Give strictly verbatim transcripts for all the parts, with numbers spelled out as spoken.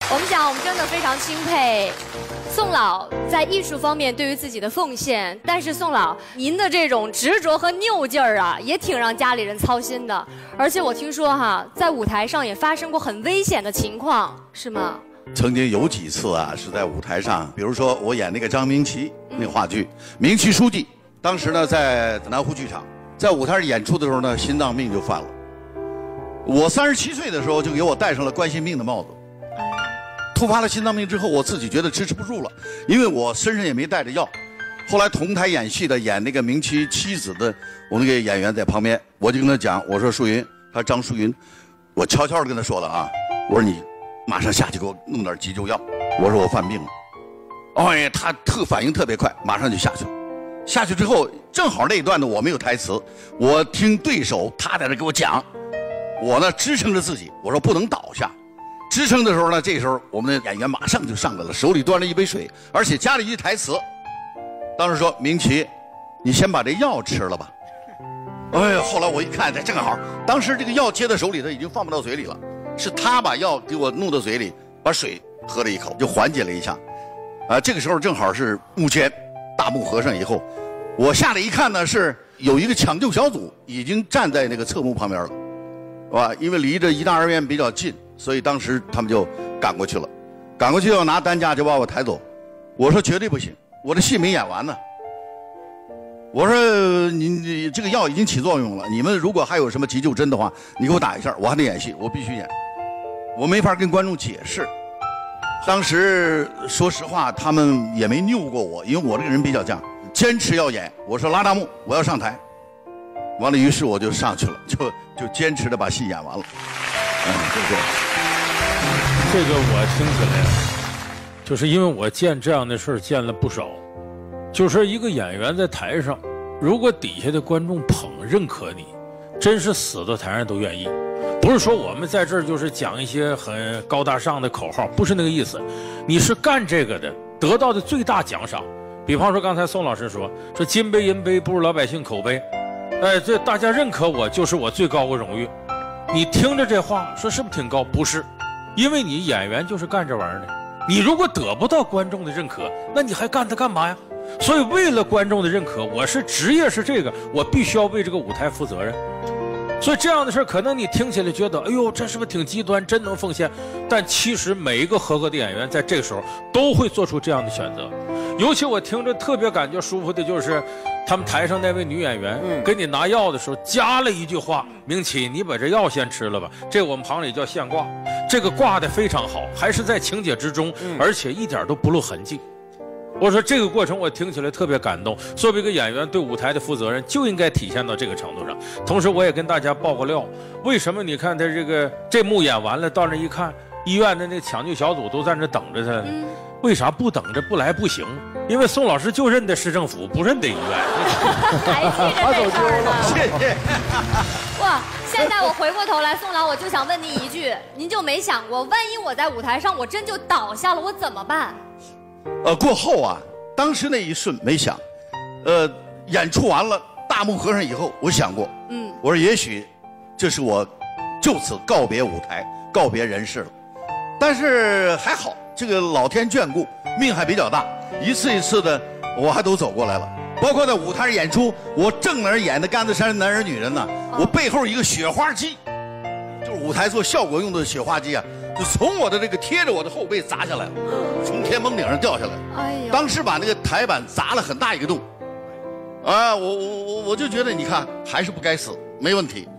我们讲，我们真的非常钦佩宋老在艺术方面对于自己的奉献，但是宋老您的这种执着和拗劲儿啊，也挺让家里人操心的。而且我听说哈，在舞台上也发生过很危险的情况，是吗？ 曾经有几次啊，是在舞台上，比如说我演那个张明奇那个话剧《明奇书记》，当时呢在南湖剧场，在舞台上演出的时候呢，心脏病就犯了。我三十七岁的时候就给我戴上了冠心病的帽子。突发了心脏病之后，我自己觉得支持不住了，因为我身上也没带着药。后来同台演戏的演那个明奇妻子的我那个演员在旁边，我就跟他讲，我说淑云，他张淑云，我悄悄的跟他说了啊，我说你马上下去给我弄点急救药，我说我犯病了。哎呀，他特反应特别快，马上就下去了。下去之后，正好那一段呢我没有台词，我听对手他在那给我讲，我呢支撑着自己，我说不能倒下。支撑的时候呢，这时候我们的演员马上就上来了，手里端着一杯水，而且加了一句台词。当时说：“明奇，你先把这药吃了吧。”哎呀，后来我一看，这正好，当时这个药接在手里头已经放不到嘴里了，是他把药给我弄到嘴里，把水喝了一口，就缓解了一下。啊，这个时候正好是幕前大幕合上以后，我下来一看呢，是有一个抢救小组已经站在那个侧幕旁边了，是吧？因为离着医大二院比较近。所以当时他们就赶过去了，赶过去要拿担架就把我抬走。我说绝对不行，我的戏没演完呢。我说你你这个药已经起作用了，你们如果还有什么急救针的话，你给我打一下，我还得演戏，我必须演，我没法跟观众解释。当时说实话，他们也没拗过我，因为我这个人比较犟，坚持要演。我说拉大幕，我要上台。完了，于是我就上去了，就就坚持的把戏演完了。嗯，就这样。 这个我听起来，就是因为我见这样的事儿见了不少。就是一个演员在台上，如果底下的观众捧认可你，真是死到台上都愿意。不是说我们在这儿就是讲一些很高大上的口号，不是那个意思。你是干这个的，得到的最大奖赏。比方说刚才宋老师说，说金杯银杯不如老百姓口碑，哎，这大家认可我就是我最高的荣誉。你听着这话说是不是挺高？不是，因为你演员就是干这玩意儿的。你如果得不到观众的认可，那你还干它干嘛呀？所以为了观众的认可，我是职业是这个，我必须要为这个舞台负责任。所以这样的事可能你听起来觉得，哎呦，这是不是挺极端，真能奉献？但其实每一个合格的演员在这个时候都会做出这样的选择。尤其我听着特别感觉舒服的就是，他们台上那位女演员给你拿药的时候加了一句话：“明奇，你把这药先吃了吧。”这我们行里叫现挂，这个挂的非常好，还是在情节之中，而且一点都不露痕迹。我说这个过程我听起来特别感动。作为一个演员，对舞台的负责任就应该体现到这个程度上。同时，我也跟大家爆个料，为什么你看他这个这幕演完了，到那一看，医院的那抢救小组都在那等着他，嗯、为啥不等着不来不行？因为宋老师就认得市政府，不认得医院。 还记着这事儿呢。 谢谢。 哇！现在我回过头来，宋老，我就想问您一句，您就没想过，万一我在舞台上我真就倒下了，我怎么办？ 呃，过后啊，当时那一瞬没想，呃，演出完了，大幕合上以后，我想过，嗯，我说也许，这是我就此告别舞台，告别人世了。但是还好，这个老天眷顾，命还比较大，一次一次的我还都走过来了。包括在舞台上演出，我正那儿演的《甘子山男人女人》呢，我背后一个雪花机，就是舞台做效果用的雪花机啊。就从我的这个贴着我的后背砸下来了，从天棚顶上掉下来。哎呀！当时把那个台板砸了很大一个洞，啊，我我我我就觉得，你看还是不该死，没问题。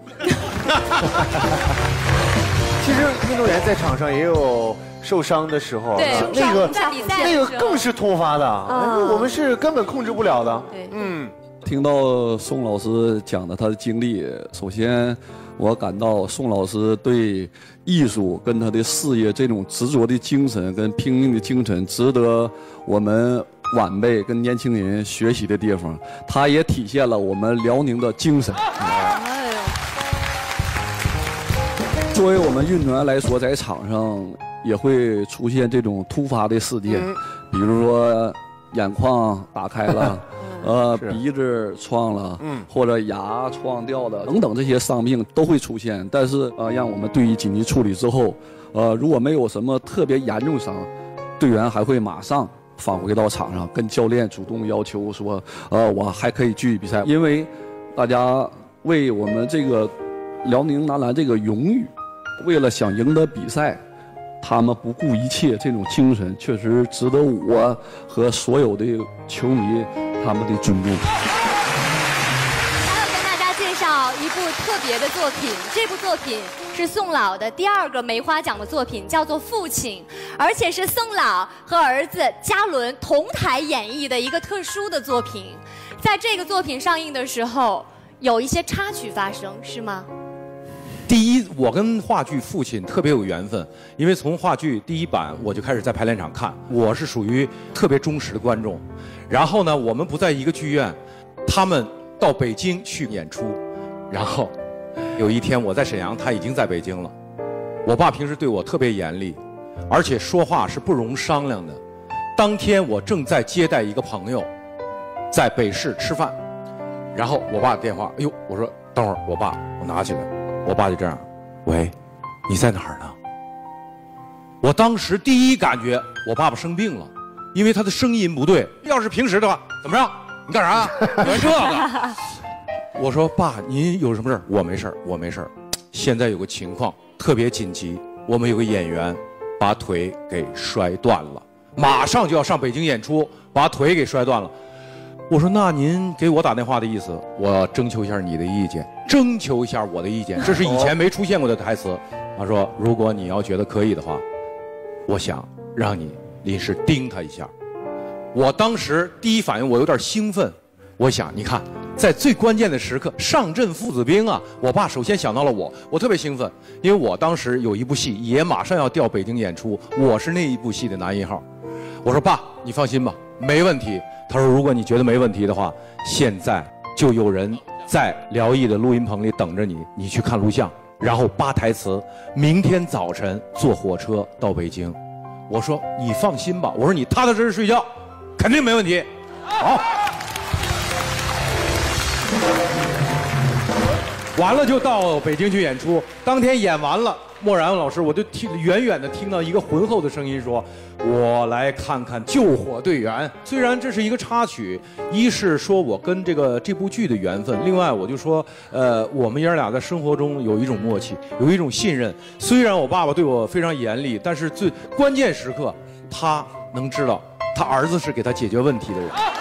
其实运动员在场上也有受伤的时候， 对， 那个那个更是突发的，我们是根本控制不了的。 对， 嗯。 听到宋老师讲的他的经历，首先我感到宋老师对艺术跟他的事业这种执着的精神跟拼命的精神，值得我们晚辈跟年轻人学习的地方。他也体现了我们辽宁的精神。哎呦！作为我们运动员来说，在场上也会出现这种突发的事件，比如说眼眶打开了。呃，鼻子创了，嗯，或者牙创掉了，等等这些伤病都会出现。但是呃，让我们对于紧急处理之后， 呃，如果没有什么特别严重伤，队员还会马上返回到场上，跟教练主动要求说，呃，我还可以继续比赛，因为大家为我们这个辽宁男篮这个荣誉，为了想赢得比赛。他们不顾一切，这种精神确实值得我和所有的球迷他们的尊重。 还要跟大家介绍一部特别的作品，这部作品是宋老的第二个梅花奖的作品，叫做《父亲》，而且是宋老和儿子嘉伦同台演绎的一个特殊的作品。在这个作品上映的时候，有一些插曲发生，是吗？ 第一，我跟话剧《父亲》特别有缘分，因为从话剧第一版我就开始在排练场看，我是属于特别忠实的观众。然后呢，我们不在一个剧院，他们到北京去演出，然后有一天我在沈阳，他已经在北京了。我爸平时对我特别严厉，而且说话是不容商量的。当天我正在接待一个朋友，在北市吃饭，然后我爸的电话，哎呦，我说等会儿，我爸，我拿起来。我爸就这样，喂，你在哪儿呢？我当时第一感觉，我爸爸生病了，因为他的声音不对。要是平时的话，怎么着？你干啥？玩这个？我说爸，您有什么事儿？我没事儿，我没事儿。现在有个情况特别紧急，我们有个演员把腿给摔断了，马上就要上北京演出，把腿给摔断了。我说那您给我打电话的意思，我征求一下你的意见，征求一下我的意见，这是以前没出现过的台词。他说如果你要觉得可以的话，我想让你临时盯他一下。我当时第一反应我有点兴奋，我想你看在最关键的时刻上阵父子兵啊，我爸首先想到了我，我特别兴奋，因为我当时有一部戏也马上要调北京演出，我是那一部戏的男一号。我说爸，你放心吧，没问题。他说如果你觉得没问题的话，现在就有人在辽艺的录音棚里等着你，你去看录像，然后扒台词，明天早晨坐火车到北京。我说你放心吧，我说你踏踏实实睡觉，肯定没问题。好，完了就到北京去演出。当天演完了，莫然老师我就听远远的听到一个浑厚的声音说，我来看看救火队员。虽然这是一个插曲，一是说我跟这个这部剧的缘分，另外我就说呃我们爷儿俩在生活中有一种默契，有一种信任。虽然我爸爸对我非常严厉，但是最关键时刻他能知道他儿子是给他解决问题的人。